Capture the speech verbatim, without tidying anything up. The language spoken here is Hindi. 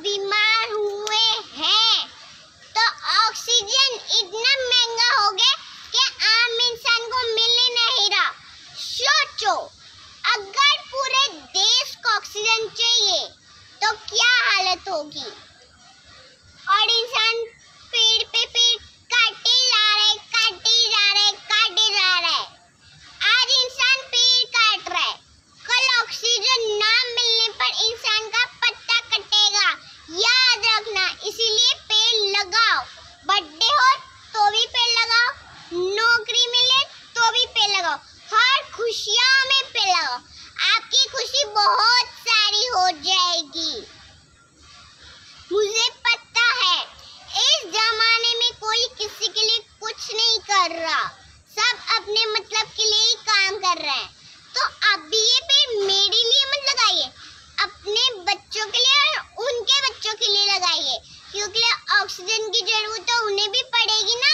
बीमार हुए हैं। तो ऑक्सीजन इतना महंगा हो गया कि आम इंसान को मिल ही नहीं रहा। सोचो, अगर पूरे देश को ऑक्सीजन चाहिए तो क्या हालत होगी। और इंसान पेड़ पे पेड़ काटे जा रहे काटे जा रहे काटे जा रहे। आज इंसान पेड़ काट रहा है, कल ऑक्सीजन ना मिलने पर इंसान का पत्ता कटेगा। याद रखना, इसीलिए पेड़ लगाओ। बर्थडे हो तो भी पेड़ लगाओ, नौकरी मिले तो भी पेड़ लगाओ, हर खुशियों में पेड़ लगाओ। आपकी खुशी बहुत सारी हो जाएगी। मुझे पता है इस जमाने में कोई किसी के लिए कुछ नहीं कर रहा, सब अपने मतलब के लिए ही काम कर रहे हैं। तो अभी ये पेड़ मेरे लिए मत लगाइए, अपने बच्चों के लिए और उनके बच्चों के लिए लगाइए, क्योंकि ऑक्सीजन की जरूरत तो उन्हें भी पड़ेगी ना।